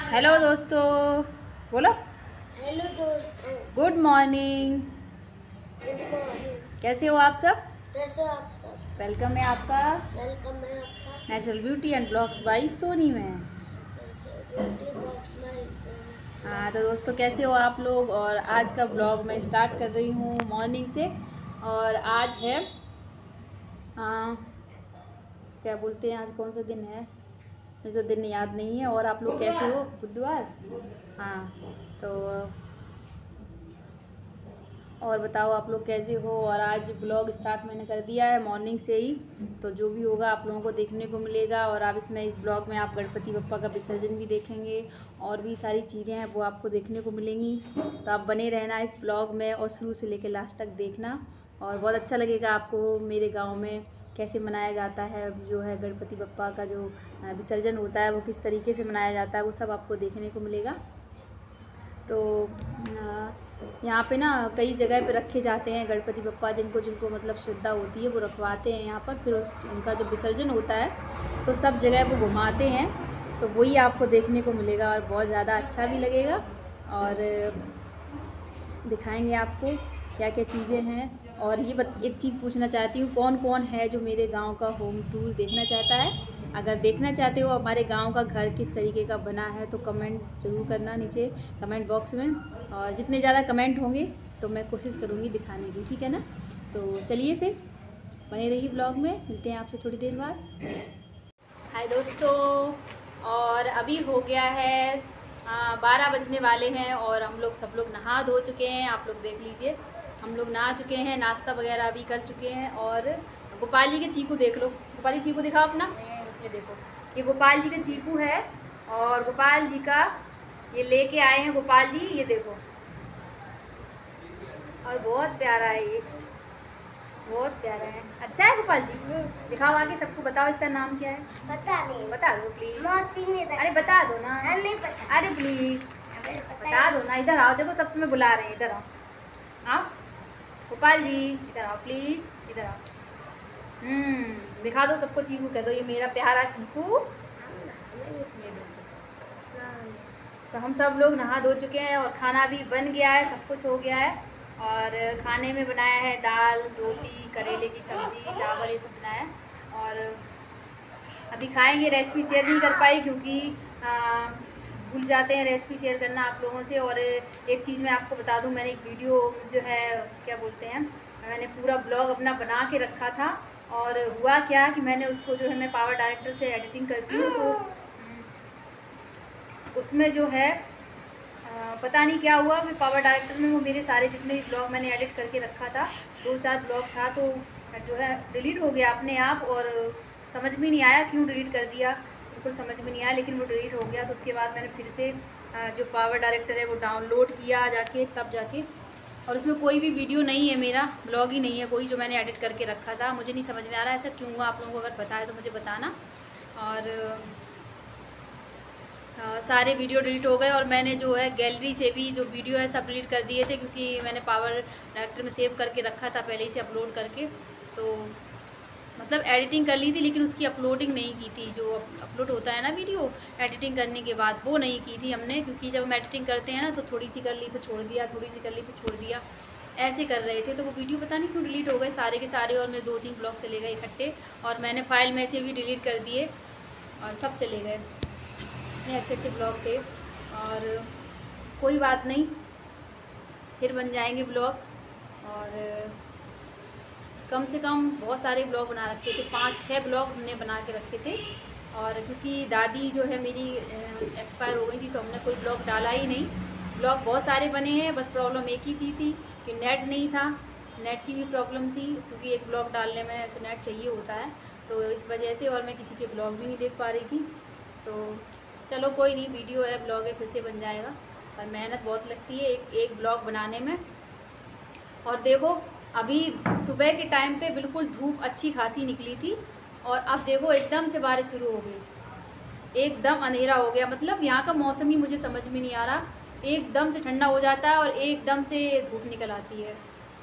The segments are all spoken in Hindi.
हेलो दोस्तों, बोलो। हेलो दोस्तों, गुड मॉर्निंग। Good morning. कैसे हो आप सब? कैसे हो आप सब? वेलकम है आपका वेलकम है आपका natural beauty and blogs by Soni में। ब्यूटी बॉक्स में। हाँ तो दोस्तों, कैसे हो आप लोग? और आज का ब्लॉग मैं स्टार्ट कर रही हूँ मॉर्निंग से। और आज है क्या बोलते हैं, आज कौन सा दिन है? मुझे तो दिन याद नहीं है। और आप लोग कैसे हो? बुधवार। हाँ तो और बताओ आप लोग कैसे हो? और आज ब्लॉग स्टार्ट मैंने कर दिया है मॉर्निंग से ही, तो जो भी होगा आप लोगों को देखने को मिलेगा। और आप इस ब्लॉग में आप गणपति बप्पा का विसर्जन भी देखेंगे और भी सारी चीज़ें हैं वो आपको देखने को मिलेंगी। तो आप बने रहना इस ब्लॉग में और शुरू से लेकर लास्ट तक देखना। और बहुत अच्छा लगेगा आपको मेरे गाँव में कैसे मनाया जाता है, जो है गणपति बप्पा का जो विसर्जन होता है वो किस तरीके से मनाया जाता है, वो सब आपको देखने को मिलेगा। तो यहाँ पे ना कई जगह पे रखे जाते हैं गणपति बप्पा, जिनको जिनको मतलब श्रद्धा होती है वो रखवाते हैं यहाँ पर। फिर उनका जो विसर्जन होता है तो सब जगह वो घुमाते हैं, तो वही आपको देखने को मिलेगा और बहुत ज़्यादा अच्छा भी लगेगा। और दिखाएंगे आपको क्या क्या चीज़ें हैं। और ये एक चीज़ पूछना चाहती हूँ, कौन कौन है जो मेरे गांव का होम टूर देखना चाहता है? अगर देखना चाहते हो हमारे गांव का घर किस तरीके का बना है तो कमेंट ज़रूर करना नीचे कमेंट बॉक्स में। और जितने ज़्यादा कमेंट होंगे तो मैं कोशिश करूँगी दिखाने की, ठीक है ना? तो चलिए फिर बने रहिए ब्लॉग में, मिलते हैं आपसे थोड़ी देर बाद। हाय दोस्तों, और अभी हो गया है 12 बजने वाले हैं और हम लोग सब लोग नहा धो चुके हैं। आप लोग देख लीजिए, हम लोग नहा चुके हैं, नाश्ता वगैरह भी कर चुके हैं। और गोपाल जी के चीकू देख लो। गोपाल जी चीकू दिखाओ अपना। ये देखो, ये गोपाल जी का चीकू है। और गोपाल जी का ये लेके आए हैं गोपाल जी, ये देखो। और बहुत प्यारा है ये, बहुत प्यारा है। अच्छा है गोपाल जी, दिखाओ आगे सबको, बताओ इसका नाम क्या है? पता नहीं। बता दो प्लीज। अरे बता दो ना। नहीं पता। अरे प्लीज बता दो ना। इधर आओ, देखो सब तुम्हें बुला रहे हैं, इधर आओ। आओ गोपाल जी, इधर आओ प्लीज, इधर आओ। दिखा दो सबको चीकू, कह दो ये मेरा प्यारा चीकू। ये देखो, तो हम सब लोग नहा धो चुके हैं और खाना भी बन गया है, सब कुछ हो गया है। और खाने में बनाया है दाल रोटी करेले की सब्जी चावल, ये सब बनाया है। और अभी खाएंगे। रेसिपी शेयर नहीं कर पाई क्योंकि भूल जाते हैं रेसिपी शेयर करना आप लोगों से। और एक चीज़ मैं आपको बता दूं, मैंने एक वीडियो जो है क्या बोलते हैं, मैंने पूरा ब्लॉग अपना बना के रखा था। और हुआ क्या कि मैंने उसको जो है, मैं पावर डायरेक्टर से एडिटिंग करती हूँ, तो उसमें जो है पता नहीं क्या हुआ, मैं पावर डायरेक्टर में वो मेरे सारे जितने भी ब्लॉग मैंने एडिट करके रखा था, 2-4 ब्लॉग था, तो जो है डिलीट हो गया अपने आप। और समझ में नहीं आया क्यों डिलीट कर दिया, बिल्कुल समझ में नहीं आया, लेकिन वो डिलीट हो गया। तो उसके बाद मैंने फिर से जो पावर डायरेक्टर है वो डाउनलोड किया जाके, तब जाके। और उसमें कोई भी वीडियो नहीं है, मेरा ब्लॉग ही नहीं है कोई जो मैंने एडिट करके रखा था। मुझे नहीं समझ में आ रहा है ऐसा क्यों हुआ, आप लोगों को अगर पता है तो मुझे बताना। और सारे वीडियो डिलीट हो गए। और मैंने जो है गैलरी से भी जो वीडियो है सब डिलीट कर दिए थे, क्योंकि मैंने पावर डायरेक्टर में सेव करके रखा था पहले ही से अपलोड करके। तो मतलब एडिटिंग कर ली थी लेकिन उसकी अपलोडिंग नहीं की थी, जो अपलोड होता है ना वीडियो एडिटिंग करने के बाद, वो नहीं की थी हमने। क्योंकि जब हम एडिटिंग करते हैं ना तो थोड़ी सी कर ली फिर छोड़ दिया, थोड़ी सी कर ली फिर छोड़ दिया, ऐसे कर रहे थे। तो वो वीडियो पता नहीं क्यों डिलीट हो गए सारे के सारे। और मेरे 2-3 ब्लॉग चले गए इकट्ठे, और मैंने फाइल में से भी डिलीट कर दिए और सब चले गए। इतने अच्छे अच्छे ब्लॉग थे। और कोई बात नहीं, फिर बन जाएंगे ब्लॉग। और कम से कम बहुत सारे ब्लॉग बना रखे थे, 5-6 ब्लॉग हमने बना के रखे थे। और क्योंकि दादी जो है मेरी एक्सपायर हो गई थी तो हमने कोई ब्लॉग डाला ही नहीं। ब्लॉग बहुत सारे बने हैं, बस प्रॉब्लम एक ही चीज़ थी कि नेट नहीं था, नेट की भी प्रॉब्लम थी, क्योंकि एक ब्लॉग डालने में तो नेट चाहिए होता है, तो इस वजह से। और मैं किसी के ब्लॉग भी नहीं देख पा रही थी। तो चलो कोई नहीं, वीडियो है ब्लॉग है फिर से बन जाएगा। और मेहनत बहुत लगती है एक ब्लॉग बनाने में। और देखो अभी सुबह के टाइम पे बिल्कुल धूप अच्छी खासी निकली थी, और अब देखो एकदम से बारिश शुरू हो गई, एकदम अंधेरा हो गया। मतलब यहाँ का मौसम ही मुझे समझ में नहीं आ रहा, एकदम से ठंडा हो जाता है और एकदम से धूप निकल आती है।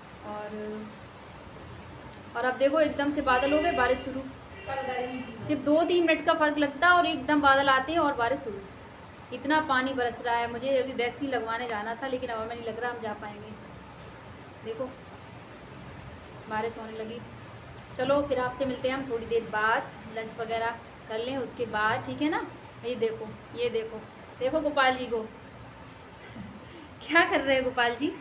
और अब देखो एकदम से बादल हो गए, बारिश शुरू। सिर्फ 2-3 मिनट का फ़र्क लगता है और एकदम बादल आते हैं और बारिश शुरू। इतना पानी बरस रहा है। मुझे अभी वैक्सीन लगवाने जाना था, लेकिन अब हमें नहीं लग रहा हम जा पाएंगे। देखो बारिश होने लगी। चलो फिर आपसे मिलते हैं हम थोड़ी देर बाद, लंच वगैरह कर लें उसके बाद, ठीक है ना। ये देखो, ये देखो, देखो गोपाल जी को क्या कर रहे हैं गोपाल जी।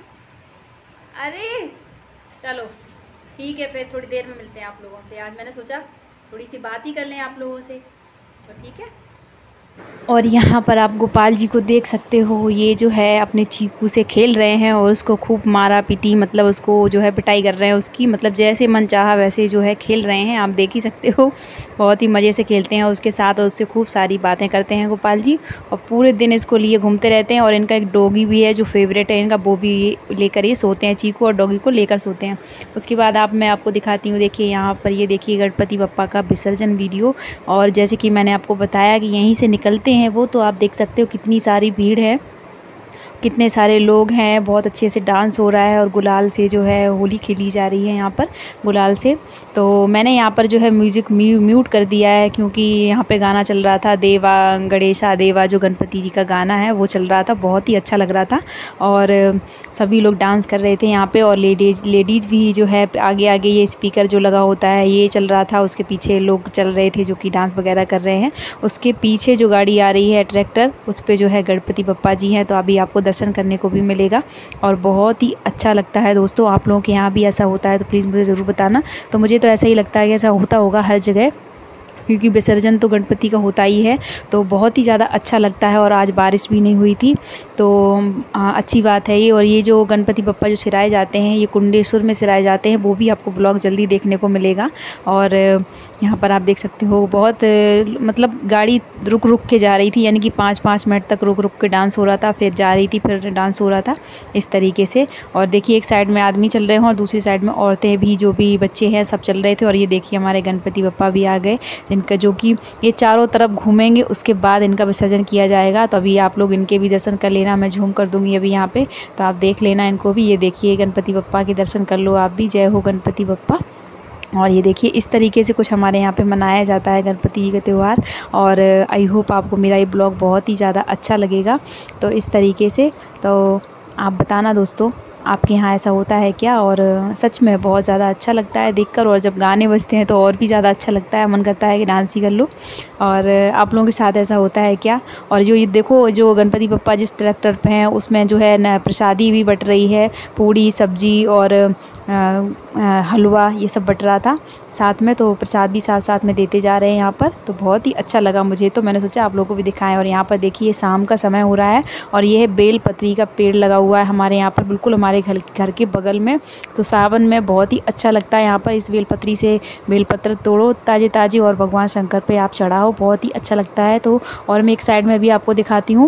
अरे चलो ठीक है, फिर थोड़ी देर में मिलते हैं आप लोगों से। आज मैंने सोचा थोड़ी सी बात ही कर लें आप लोगों से, तो ठीक है। और यहाँ पर आप गोपाल जी को देख सकते हो, ये जो है अपने चीकू से खेल रहे हैं और उसको खूब मारा पीटी, मतलब उसको जो है पिटाई कर रहे हैं उसकी, मतलब जैसे मन चाहा वैसे जो है खेल रहे हैं। आप देख ही सकते हो, बहुत ही मज़े से खेलते हैं उसके साथ और उससे खूब सारी बातें करते हैं गोपाल जी। और पूरे दिन इसको लिए घूमते रहते हैं। और इनका एक डॉगी भी है जो फेवरेट है इनका, वो भी लेकर ये सोते हैं, चीकू और डॉगी को लेकर सोते हैं। उसके बाद मैं आपको दिखाती हूँ। देखिए यहाँ पर, ये देखिए गणपति बप्पा का विसर्जन वीडियो। और जैसे कि मैंने आपको बताया कि यहीं से निकलते हैं वो, तो आप देख सकते हो कितनी सारी भीड़ है, कितने सारे लोग हैं, बहुत अच्छे से डांस हो रहा है और गुलाल से जो है होली खेली जा रही है यहाँ पर गुलाल से। तो मैंने यहाँ पर जो है म्यूज़िक म्यूट कर दिया है, क्योंकि यहाँ पे गाना चल रहा था, देवा गणेशा देवा, जो गणपति जी का गाना है वो चल रहा था, बहुत ही अच्छा लग रहा था। और सभी लोग डांस कर रहे थे यहाँ पे। और लेडीज़ भी जो है आगे आगे, ये स्पीकर जो लगा होता है ये चल रहा था, उसके पीछे लोग चल रहे थे जो कि डांस वगैरह कर रहे हैं। उसके पीछे जो गाड़ी आ रही है ट्रैक्टर, उस पर जो है गणपति बप्पा जी हैं, तो अभी आपको दर्शन करने को भी मिलेगा और बहुत ही अच्छा लगता है। दोस्तों आप लोगों के यहाँ भी ऐसा होता है तो प्लीज़ मुझे ज़रूर बताना। तो मुझे तो ऐसा ही लगता है कि ऐसा होता होगा हर जगह, क्योंकि विसर्जन तो गणपति का होता ही है, तो बहुत ही ज़्यादा अच्छा लगता है। और आज बारिश भी नहीं हुई थी, तो अच्छी बात है ये। और ये जो गणपति बप्पा जो सिराए जाते हैं, ये कुंडेश्वर में सिराए जाते हैं, वो भी आपको ब्लॉग जल्दी देखने को मिलेगा। और यहाँ पर आप देख सकते हो, बहुत मतलब गाड़ी रुक रुक के जा रही थी, यानी कि 5-5 मिनट तक रुक रुक के डांस हो रहा था, फिर जा रही थी, फिर डांस हो रहा था, इस तरीके से। और देखिए एक साइड में आदमी चल रहे हैं और दूसरी साइड में औरतें भी, जो भी बच्चे हैं सब चल रहे थे। और ये देखिए हमारे गणपति बप्पा भी आ गए, इनका जो कि ये चारों तरफ घूमेंगे, उसके बाद इनका विसर्जन किया जाएगा। तो अभी आप लोग इनके भी दर्शन कर लेना, मैं झूम कर दूंगी अभी यहाँ पे, तो आप देख लेना इनको भी। ये देखिए गणपति बप्पा के दर्शन कर लो आप भी, जय हो गणपति बप्पा। और ये देखिए इस तरीके से कुछ हमारे यहाँ पे मनाया जाता है गणपति जी का त्यौहार। और आई होप आपको मेरा ये ब्लॉग बहुत ही ज़्यादा अच्छा लगेगा। तो इस तरीके से तो आप बताना दोस्तों, आपके यहाँ ऐसा होता है क्या। और सच में बहुत ज़्यादा अच्छा लगता है देखकर, और जब गाने बजते हैं तो और भी ज़्यादा अच्छा लगता है, मन करता है कि डांस ही कर लो। और आप लोगों के साथ ऐसा होता है क्या। और जो ये देखो, जो गणपति बप्पा जिस ट्रैक्टर पे हैं उसमें जो है न प्रसादी भी बट रही है, पूड़ी सब्जी और हलवा, ये सब बट रहा था साथ में, तो प्रसाद भी साथ साथ में देते जा रहे हैं यहाँ पर। तो बहुत ही अच्छा लगा मुझे, तो मैंने सोचा आप लोगों को भी दिखाएं। और यहाँ पर देखिए शाम का समय हो रहा है और ये है बेल पत्री का पेड़ लगा हुआ है हमारे यहाँ पर, बिल्कुल हमारे घर के बगल में। तो सावन में बहुत ही अच्छा लगता है यहाँ पर, इस बेलपत्री से बेलपत्र तोड़ो ताजे ताजे और भगवान शंकर पे आप चढ़ाओ, बहुत ही अच्छा लगता है। तो और मैं एक साइड में भी आपको दिखाती हूँ,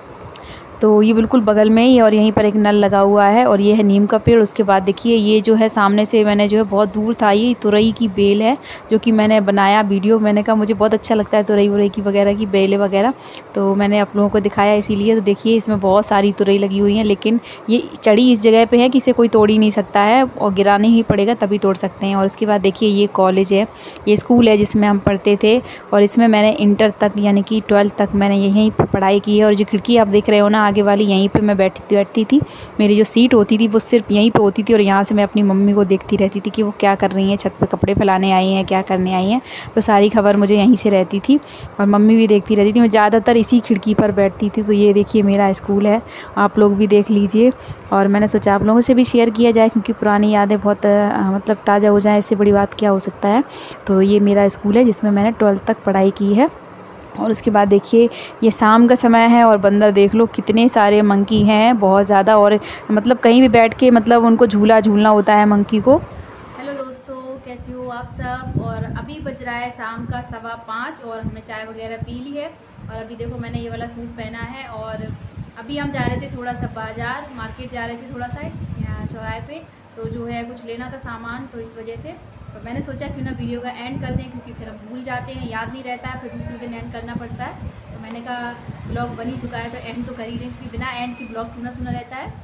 तो ये बिल्कुल बगल में ही, और यहीं पर एक नल लगा हुआ है और ये है नीम का पेड़। उसके बाद देखिए ये जो है सामने से मैंने जो है बहुत दूर था, ये तुरई की बेल है जो कि मैंने बनाया वीडियो। मैंने कहा मुझे बहुत अच्छा लगता है तुरई उरई की वगैरह की बेलें वगैरह, तो मैंने आप लोगों को दिखाया इसीलिए। तो देखिए इसमें बहुत सारी तुरई लगी हुई हैं, लेकिन ये चढ़ी इस जगह पर है कि इसे कोई तोड़ ही नहीं सकता है, और गिराने ही पड़ेगा तभी तोड़ सकते हैं। और उसके बाद देखिए ये कॉलेज है, ये स्कूल है जिसमें हम पढ़ते थे, और इसमें मैंने इंटर तक यानी कि 12th तक मैंने यहीं पर पढ़ाई की है। और जो खिड़की आप देख रहे हो ना आगे वाली, यहीं पे मैं बैठती थी, मेरी जो सीट होती थी वो सिर्फ यहीं पे होती थी। और यहाँ से मैं अपनी मम्मी को देखती रहती थी कि वो क्या कर रही हैं, छत पे कपड़े फैलाने आई हैं, क्या करने आई हैं। तो सारी खबर मुझे यहीं से रहती थी और मम्मी भी देखती रहती थी। मैं ज़्यादातर इसी खिड़की पर बैठती थी। तो ये देखिए मेरा स्कूल है, आप लोग भी देख लीजिए। और मैंने सोचा आप लोगों से भी शेयर किया जाए, क्योंकि पुरानी यादें बहुत मतलब ताज़ा हो जाए, इससे बड़ी बात क्या हो सकता है। तो ये मेरा स्कूल है जिसमें मैंने 12th तक पढ़ाई की है। और उसके बाद देखिए ये शाम का समय है और बंदर देख लो कितने सारे मंकी हैं, बहुत ज़्यादा। और मतलब कहीं भी बैठ के मतलब उनको झूला झूलना होता है मंकी को। हेलो दोस्तों, कैसे हो आप सब। और अभी बज रहा है शाम का 5:15 और हमने चाय वगैरह पी ली है। और अभी देखो मैंने ये वाला सूट पहना है, और अभी हम जा रहे थे थोड़ा सा बाज़ार, मार्केट जा रहे थे थोड़ा सा यहाँ चौराहे पे, तो जो है कुछ लेना था सामान, तो इस वजह से तो मैंने सोचा क्यों ना वीडियो का एंड कर दें, क्योंकि फिर हम भूल जाते हैं, याद नहीं रहता है, फिर दूसरे दिन एंड करना पड़ता है। तो मैंने कहा ब्लॉग बन ही चुका है तो एंड तो कर ही दें, क्योंकि बिना एंड की ब्लॉग सुना रहता है।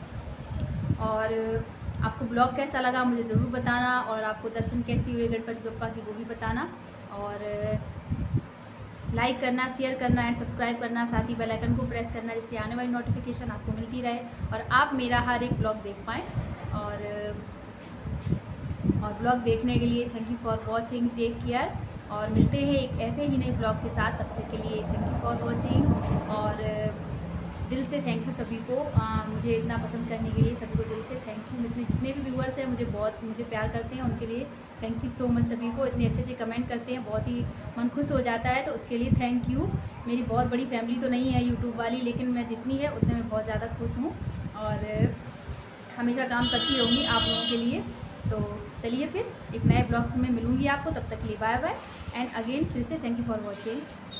और आपको ब्लॉग कैसा लगा मुझे ज़रूर बताना, और आपको दर्शन कैसी हुए गणपति बप्पा की वो भी बताना। और लाइक करना, शेयर करना एंड सब्सक्राइब करना, साथ ही बेल आइकन को प्रेस करना, जिससे आने वाली नोटिफिकेशन आपको मिलती रहे और आप मेरा हर एक ब्लॉग देख पाएँ। और ब्लॉग देखने के लिए thank you for watching, take care, और मिलते हैं एक ऐसे ही नए ब्लॉग के साथ। तब तक के लिए थैंक यू फॉर वॉचिंग, और दिल से थैंक यू सभी को, मुझे इतना पसंद करने के लिए सभी को दिल से थैंक यू। जितने भी व्यूअर्स हैं मुझे प्यार करते हैं, उनके लिए थैंक यू सो मच। सभी को इतने अच्छे कमेंट करते हैं, बहुत ही मन खुश हो जाता है, तो उसके लिए थैंक यू। मेरी बहुत बड़ी फैमिली तो नहीं है यूट्यूब वाली, लेकिन मैं जितनी है उतने में बहुत ज़्यादा खुश हूँ और हमेशा काम करती रहूँगी आप लोगों के लिए। तो चलिए फिर एक नए ब्लॉग में मिलूँगी आपको, तब तक के लिए बाय बाय एंड अगेन फिर से थैंक यू फॉर वॉचिंग।